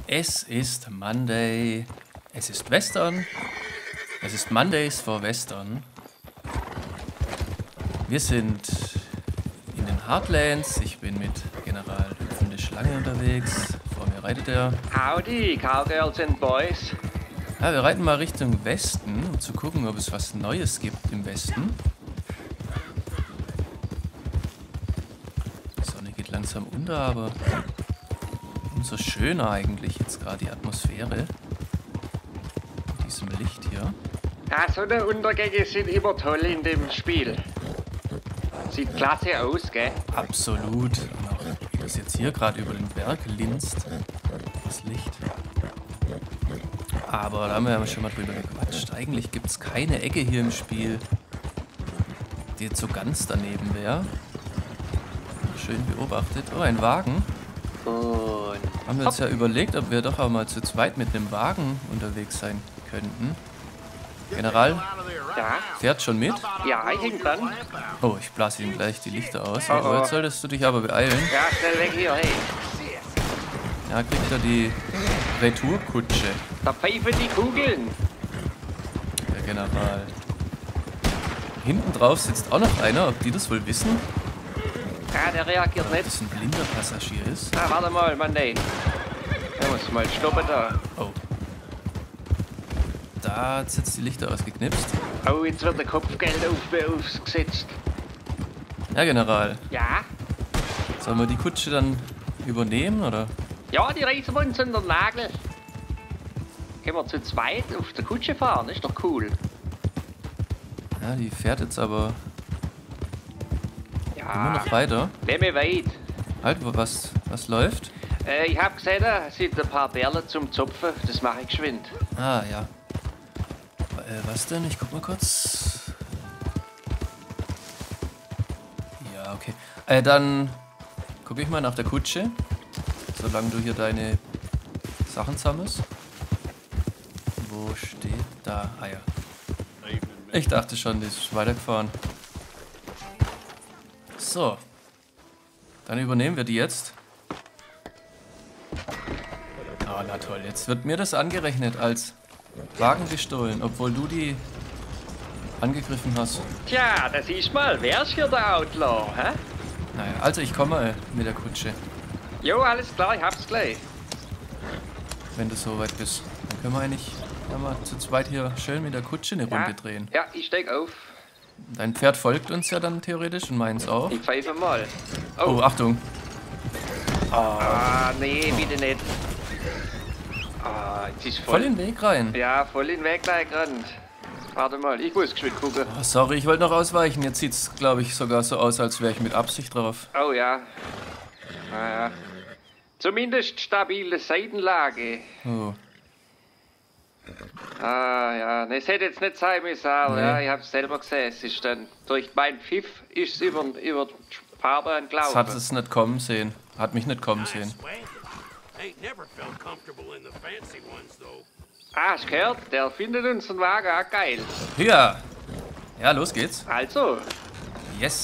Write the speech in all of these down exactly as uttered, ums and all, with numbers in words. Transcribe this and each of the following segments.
Es ist Monday. Es ist Western. Es ist Mondays vor Western. Wir sind in den Heartlands. Ich bin mit General Hüpfende Schlange unterwegs. Vor mir reitet er. Howdy, Cowgirls and Boys. Ja, wir reiten mal Richtung Westen, um zu gucken, ob es was Neues gibt im Westen. Die Sonne geht langsam unter, aber umso schöner eigentlich jetzt gerade die Atmosphäre. Mit diesem Licht hier. Ah, so eine Untergänge sind immer toll in dem Spiel. Sieht klasse aus, gell? Absolut. Und auch wie das jetzt hier gerade über den Berg linst, das Licht. Aber da haben wir ja schon mal drüber gequatscht. Eigentlich gibt es keine Ecke hier im Spiel, die jetzt so ganz daneben wäre. Schön beobachtet. Oh, ein Wagen. Und Haben wir uns ja überlegt, ob wir doch auch mal zu zweit mit einem Wagen unterwegs sein könnten. General, ja, fährt schon mit? ja, ich häng dran. Oh, ich blase ihm gleich die Lichter aus. Oh, oh. Aber jetzt solltest du dich aber beeilen. Ja, schnell weg hier, hey. Ja, kriegt er die Retourkutsche, Da pfeifen die Kugeln. der General. Hinten drauf sitzt auch noch einer, ob die das wohl wissen, Ja, der reagiert ob nicht. das ein blinder Passagier ist. Ah, warte mal, Monday. Da muss mal stoppen da. Oh. Da hat jetzt die Lichter ausgeknipst. Oh, jetzt wird der Kopfgeld auf, aufgesetzt. Ja, General. Ja? Sollen wir die Kutsche dann übernehmen, oder? Ja, die reißen wir uns in den Nagel. Können wir zu zweit auf der Kutsche fahren, ist doch cool. Ja, die fährt jetzt aber immer Ja, noch weiter. nicht mehr weit. Halt, was, was läuft? Äh, ich hab gesehen, da sind ein paar Bärle zum Zupfen. Das mache ich geschwind. Ah, ja. Äh, was denn? Ich guck mal kurz. Ja, okay. Äh, dann gucke ich mal nach der Kutsche. Solange du hier deine Sachen sammelst. Wo steht da? Ah ja. Ich dachte schon, die ist weitergefahren. So. Dann übernehmen wir die jetzt. Ah, na toll. Jetzt wird mir das angerechnet als Wagen gestohlen, obwohl du die angegriffen hast. Tja, das ist mal. Wer ist hier der Outlaw, hä? Naja, also ich komme äh, mit der Kutsche, Jo, alles klar, ich hab's gleich. wenn du soweit bist. Dann können wir eigentlich können wir zu zweit hier schön mit der Kutsche eine Runde Ja, drehen. ja, ich steig auf. Dein Pferd folgt uns ja dann theoretisch und meins auch. Ich pfeife mal. Oh, Oh, Achtung. ah, nee, bitte nicht. Ah, jetzt ist voll. Voll in den Weg rein. Ja, voll in den Weg gleich gerannt. Warte mal, ich muss geschwind gucken. Oh, sorry, ich wollte noch ausweichen. Jetzt sieht es, glaube ich, sogar so aus, als wäre ich mit Absicht drauf. Oh ja. Naja. Zumindest stabile Seitenlage. Oh. Ah ja, ne, es hätte jetzt nicht sein müssen, aber Nee. ja, ich hab's selber gesehen. Es ist dann durch mein Pfiff ist es über, über die Fahrbahn Das gelaufen. hat es nicht kommen sehen. Hat mich nicht kommen sehen. Ain't never felt comfortable in the fancy ones, though. Ah, hast gehört? Der findet unseren Wagen auch geil. Ja. Ja, los geht's. Also, Yes.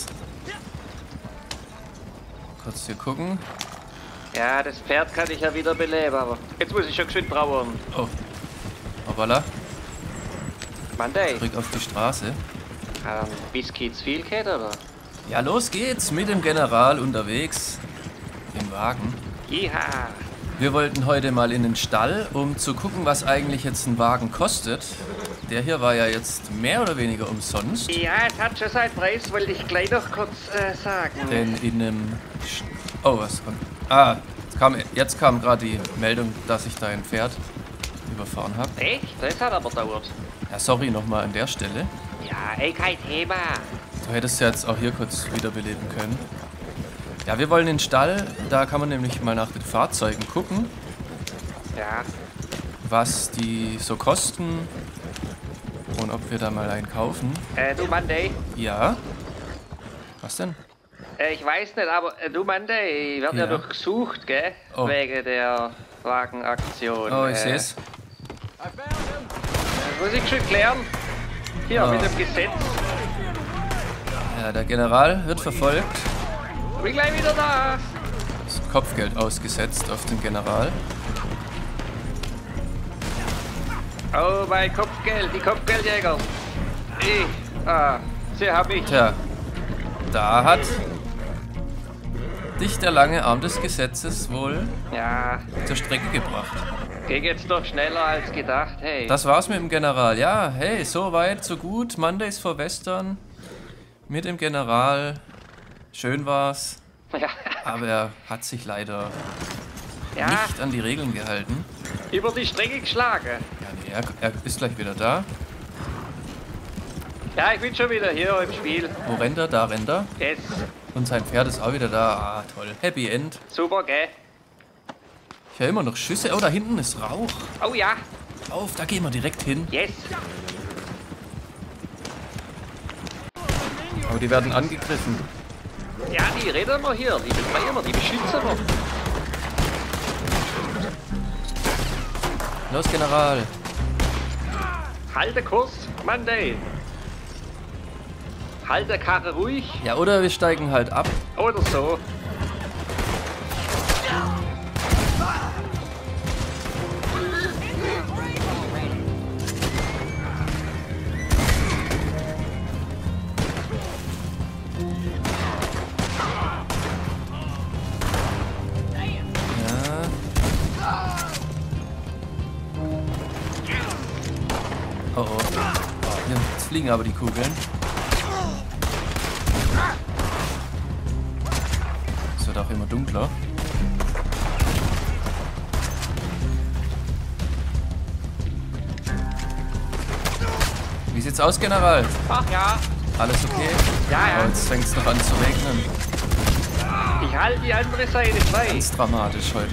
Kurz hier gucken. ja, das Pferd kann ich ja wieder beleben, aber jetzt muss ich schon geschwind brauchen. Oh. Hoppala. Monday, Zurück auf die Straße. ähm, Whisky zu viel geht, oder? Ja, los geht's mit dem General unterwegs. Im Wagen. Iha. Wir wollten heute mal in den Stall, um zu gucken, was eigentlich jetzt ein Wagen kostet. Der hier war ja jetzt mehr oder weniger umsonst. Ja, es hat schon seinen Preis, wollte ich gleich noch kurz äh, sagen. Denn in einem... St oh, was kommt? Ah, jetzt kam, jetzt kam gerade die Meldung, dass ich da ein Pferd überfahren habe. Echt? Das hat aber dauert. Ja, sorry nochmal an der Stelle. Ja, ey, kein Thema. Du hättest ja jetzt auch hier kurz wiederbeleben können. Ja, wir wollen in den Stall. Da kann man nämlich mal nach den Fahrzeugen gucken, Ja, was die so kosten und ob wir da mal einen kaufen. äh, du Monday, Ja? Was denn? äh, ich weiß nicht, aber äh, du Monday, ich werde ja. Ja. ja doch gesucht, gell? Oh. Wegen der Wagenaktion. Oh, ich äh, seh's. Muss ich schon klären? Hier, Oh. mit dem Gesetz. Ja, der General wird verfolgt. Bin gleich wieder da. Das Kopfgeld ausgesetzt auf den General. Oh, mein Kopfgeld, die Kopfgeldjäger. Ich, ah, sie haben mich. Tja, da hat dich der lange Arm des Gesetzes wohl Ja, zur Strecke gebracht. ging jetzt doch schneller als gedacht, hey. Das war's mit dem General. Ja, hey, so weit, so gut. Mondays for Western mit dem General. Schön war's. Ja, Aber er hat sich leider ja, nicht an die Regeln gehalten. über die Stränge geschlagen. Ja, nee, er, er ist gleich wieder da. Ja, ich bin schon wieder hier im Spiel. Wo rennt er? Da rennt er. Yes, Und sein Pferd ist auch wieder da. Ah, toll. Happy End. super, gell? Ich höre immer noch Schüsse. Oh, da hinten ist Rauch. Oh ja, Auf, da gehen wir direkt hin. yes. Aber die werden angegriffen. Ja, die reden wir hier, die befreien wir, die beschützen wir. Los, General. Halte Kurs, Monday. Halte Karre ruhig Ja, oder wir steigen halt ab. oder so. Oh, oh. Ja, jetzt fliegen aber die Kugeln. Es wird auch immer dunkler. Wie sieht's aus, General? Ach ja, Alles okay? Ja, ja. Oh, jetzt fängt's noch an zu regnen. ich halte die andere Seite frei. Ganz dramatisch heute.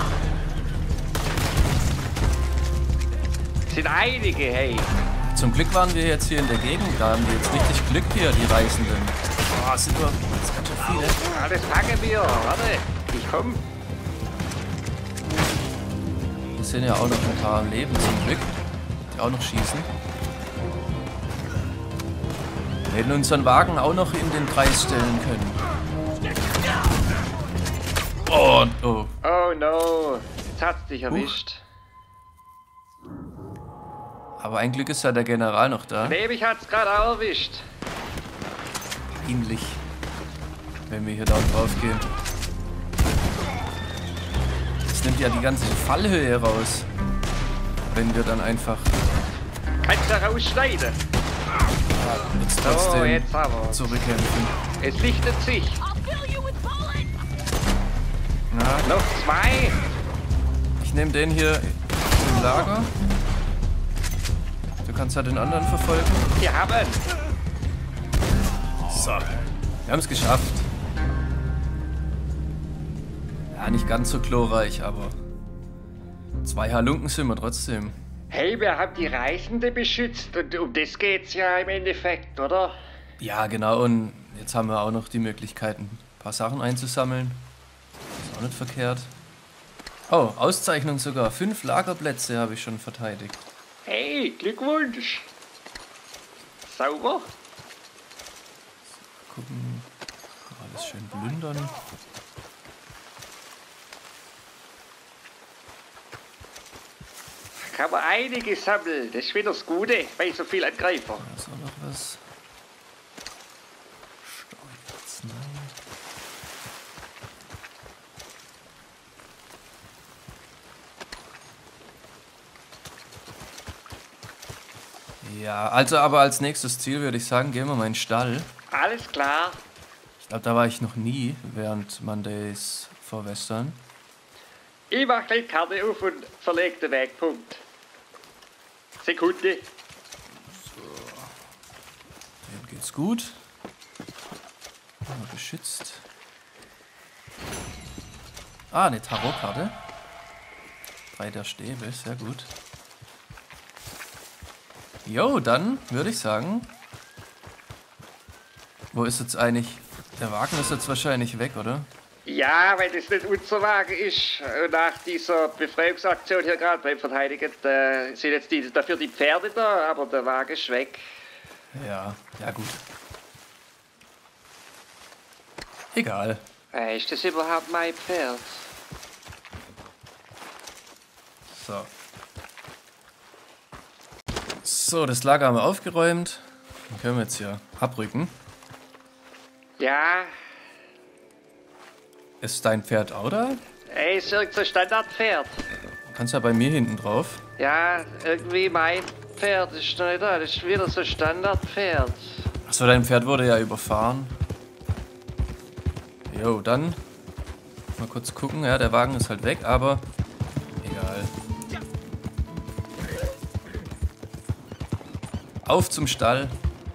Sind einige, hey. Zum Glück waren wir jetzt hier in der Gegend. Da haben die jetzt richtig Glück hier, die Reisenden. Oh, es sind nur das sind ganz schön viele. Ja, das packen wir. Warte, ich komm. Wir sind ja auch noch ein paar am Leben, zum Glück. Die auch noch schießen. Wir hätten unseren Wagen auch noch in den Kreis stellen können. Oh, oh. Oh no, jetzt hat's dich erwischt. Aber ein Glück ist ja der General noch da. Nee, mich hat's gerade auch erwischt. Peinlich, wenn wir hier da drauf gehen. Das nimmt ja die ganze Fallhöhe raus. Wenn wir dann einfach Kannst du rausschneiden? jetzt Oh, trotzdem jetzt aber. zurückkämpfen. Es lichtet sich. I'll fill you with bullets. Na, Noch zwei. ich nehme den hier im Lager. Du kannst ja den anderen verfolgen. Wir haben. So. Wir haben es geschafft. Ja, nicht ganz so glorreich, aber zwei Halunken sind wir trotzdem. Hey, wir haben die Reisende beschützt und um das geht's ja im Endeffekt, oder? Ja, genau. Und jetzt haben wir auch noch die Möglichkeit, ein paar Sachen einzusammeln. Ist auch nicht verkehrt. Oh, Auszeichnung sogar. Fünf Lagerplätze habe ich schon verteidigt. Hey, Glückwunsch. Sauber. Gucken. Alles schön plündern. Kann man einiges sammeln. Das ist wieder das Gute bei so viel Angreifer. Da ist auch noch was. Steuerarznei. Ja, also aber als nächstes Ziel würde ich sagen, gehen wir mal in den Stall. Alles klar. Ich glaube, da war ich noch nie während Mondays for Western. Ich mach gleich die Karte auf und verleg den Wegpunkt. Sekunde. Denen geht's gut. Ja, beschützt. Ah, eine Tarotkarte. Drei der Stäbe, sehr gut. Jo, dann würde ich sagen. Wo ist jetzt eigentlich. Der Wagen ist jetzt wahrscheinlich weg, oder? Ja, weil das nicht unser Wagen ist. Und nach dieser Befreiungsaktion hier gerade beim Verteidigen äh, sind jetzt die, dafür die Pferde da, aber der Wagen ist weg. Ja, ja gut. Egal. Äh, ist das überhaupt mein Pferd? So. So, das Lager haben wir aufgeräumt. Dann können wir jetzt hier abrücken. Ja, Ist dein Pferd auch da? ey, ist irgend so ein Standardpferd. Du kannst ja bei mir hinten drauf. Ja, irgendwie mein Pferd ist noch nicht da. Das ist wieder so ein Standardpferd. Achso, dein Pferd wurde ja überfahren. Jo, dann mal kurz gucken. Ja, der Wagen ist halt weg, aber egal. Auf zum Stall.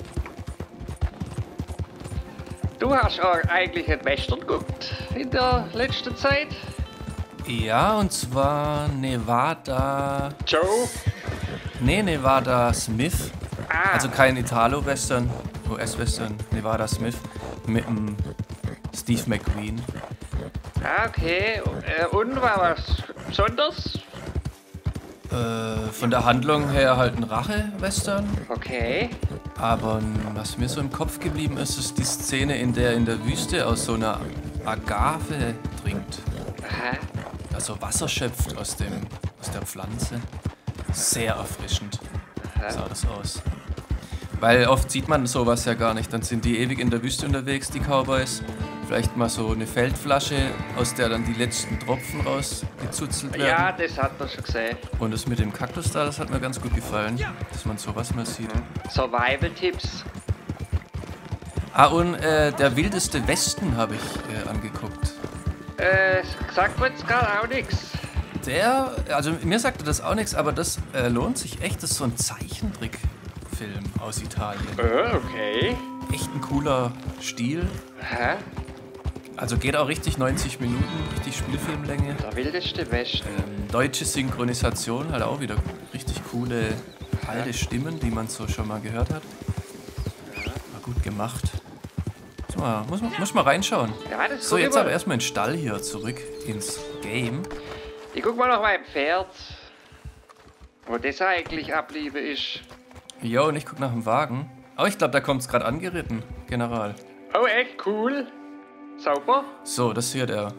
Du hast auch eigentlich einen Western geguckt in der letzten Zeit. Ja, und zwar Nevada. Joe? Nee, Nevada Smith. Ah, Also kein Italo-Western, U S-Western, Nevada Smith mit dem Steve McQueen. ah, okay. Äh, und war was Besonderes? Äh, von der Handlung her halt ein Rache-Western. Okay. Aber was mir so im Kopf geblieben ist, ist die Szene, in der er in der Wüste aus so einer Agave trinkt. Aha. Also Wasser schöpft aus, dem, aus der Pflanze. Sehr erfrischend sah das aus. Weil oft sieht man sowas ja gar nicht. Dann sind die ewig in der Wüste unterwegs, die Cowboys. Vielleicht mal so eine Feldflasche, aus der dann die letzten Tropfen rausgezuzelt werden. Ja, das hat man schon gesehen. Und das mit dem Kaktus da, das hat mir ganz gut gefallen, dass man sowas mal sieht. Survival-Tipps. Ah, und äh, der wildeste Westen habe ich äh, angeguckt. Äh, sagt mir jetzt gerade auch nichts. Der, also mir sagte das auch nichts, aber das äh, lohnt sich echt. Das ist so ein Zeichentrickfilm aus Italien. Äh, okay. Echt ein cooler Stil. Hä? Also geht auch richtig neunzig Minuten, richtig Spielfilmlänge. Der wildeste Westen. Ähm, deutsche Synchronisation, halt auch wieder richtig coole, alte Stimmen, die man so schon mal gehört hat. War gut gemacht. Muss mal, muss, man- muss mal reinschauen. Ja, das ist So, gut jetzt immer. aber erstmal in den Stall hier zurück ins Game. Ich guck mal nach meinem Pferd. Wo das eigentlich abliebe ist. Jo, und ich guck nach dem Wagen. Oh, ich glaube, da kommt's gerade angeritten, General. Oh, echt cool. Sauber. So, das ist hier der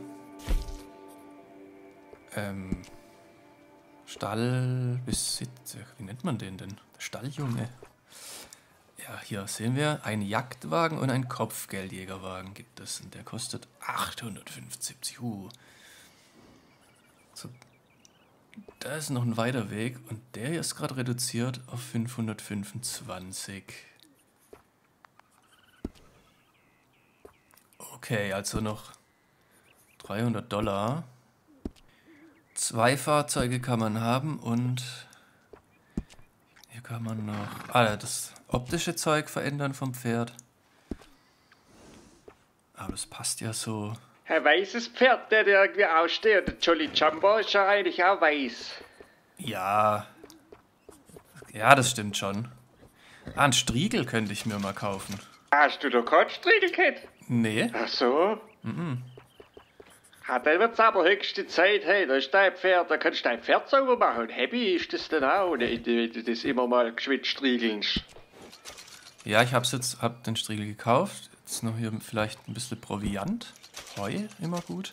ähm, Stallbesitzer. Wie nennt man den denn? Der Stalljunge. Ja, hier sehen wir, ein Jagdwagen und ein Kopfgeldjägerwagen gibt es. Und der kostet achthundertfünfundsiebzig. Uh. So, da ist noch ein weiter Weg und der hier ist gerade reduziert auf fünfhundertfünfundzwanzig. Okay, also noch dreihundert Dollar. Zwei Fahrzeuge kann man haben und hier kann man noch ah, das optische Zeug verändern vom Pferd. Aber das passt ja so. Ein weißes Pferd, der da irgendwie aussteht. Der Jolly Jumbo ist ja eigentlich auch weiß. Ja. Ja, das stimmt schon. Ah, ein Striegel könnte ich mir mal kaufen. Hast du da keinen Striegelkett? Nee. Ach so. Mhm. Ha, dann wird's aber höchste Zeit. Hey, da ist dein Pferd, da kannst du dein Pferd sauber machen. Und happy ist das dann auch, wenn du das immer mal geschwind striegelst. Ja, ich hab's jetzt, hab den Striegel gekauft. Jetzt noch hier vielleicht ein bisschen Proviant. Heu, immer gut.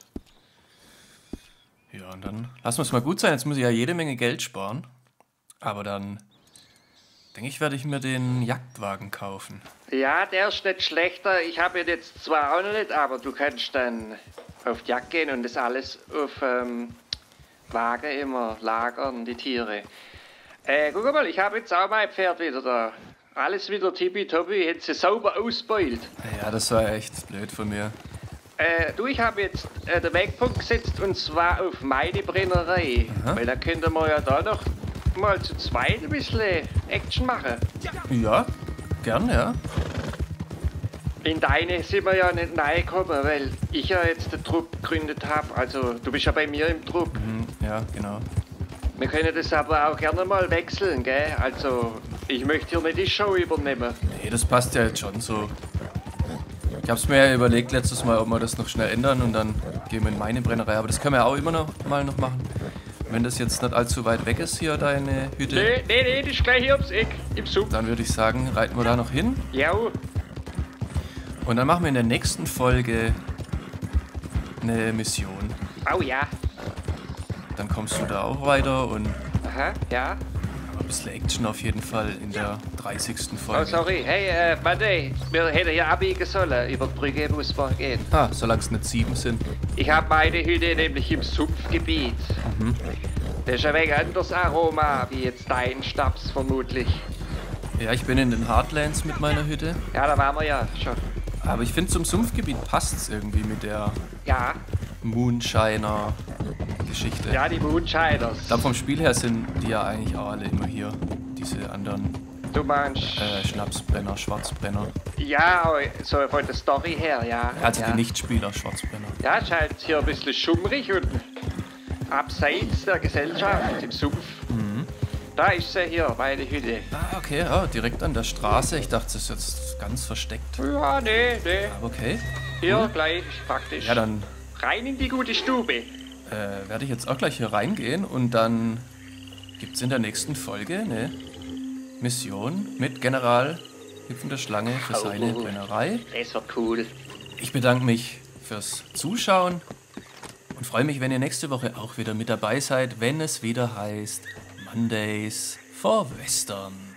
Ja, und dann lassen wir es mal gut sein. Jetzt muss ich ja jede Menge Geld sparen. Aber dann denke ich, werde ich mir den Jagdwagen kaufen. Ja, der ist nicht schlechter. Ich habe ihn jetzt zwar auch noch nicht, aber du kannst dann auf die Jagd gehen und das alles auf ähm, Wagen immer lagern, die Tiere. Äh, guck mal, ich habe jetzt auch mein Pferd wieder da. Alles wieder tippitoppi, hätte sie sauber ausbeult. Ja, das war echt blöd von mir. Äh, du, ich habe jetzt äh, den Wegpunkt gesetzt und zwar auf meine Brennerei. Aha. Weil da könnte man ja da noch mal zu zweit ein bisschen Action machen. Ja, gern, ja. In deine sind wir ja nicht reingekommen, weil ich ja jetzt den Trupp gegründet habe. Also, du bist ja bei mir im Trupp. Hm, ja, genau. Wir können das aber auch gerne mal wechseln, gell? Also, ich möchte hier nicht die Show übernehmen. Nee, das passt ja jetzt schon so. Ich hab's mir ja überlegt letztes Mal, ob wir das noch schnell ändern und dann gehen wir in meine Brennerei. Aber das können wir ja auch immer noch mal noch machen. Wenn das jetzt nicht allzu weit weg ist, hier deine Hütte, Nee, nee, nee, das ist gleich hier ums Eck, im Sub. dann würde ich sagen, reiten wir da noch hin. Ja, Und dann machen wir in der nächsten Folge eine Mission. oh ja. Dann kommst du da auch weiter und Aha, ja. aber bisschen Action auf jeden Fall in der dreißigsten Folge. Oh, sorry. Hey, äh, Monday, wir hätten hier abbiegen sollen. Über die Brücke muss man gehen. Ah, solange es nicht sieben sind. Ich habe meine Hütte nämlich im Sumpfgebiet. Mhm. Das ist ein wenig anderes Aroma, wie jetzt dein Stabs vermutlich. Ja, ich bin in den Heartlands mit meiner Hütte. Ja, da waren wir ja schon. Aber ich finde, zum Sumpfgebiet passt es irgendwie mit der Ja, Moonshiner-Geschichte. ja, die Moonshiners. Ich glaube, vom Spiel her sind die ja eigentlich auch alle immer hier. Diese anderen Du meinst... äh, Schnapsbrenner, Schwarzbrenner. Ja, aber so von der Story her, ja. Also ja. die Nichtspieler, Schwarzbrenner. Ja, es ist halt hier ein bisschen schummrig und abseits der Gesellschaft im Sumpf. Mhm. Da ist sie hier, meine Hütte. Ah, okay, ja, direkt an der Straße. Ich dachte, das ist jetzt ganz versteckt. Ja, nee, nee. Aber okay. Hier Cool. gleich ist praktisch. Ja, dann Rein in die gute Stube. äh, werde ich jetzt auch gleich hier reingehen und dann gibt es in der nächsten Folge eine Mission mit General Hüpfende Schlange für seine Oh. Brennerei. Das wird cool. Ich bedanke mich fürs Zuschauen und freue mich, wenn ihr nächste Woche auch wieder mit dabei seid, wenn es wieder heißt Mondays for Western.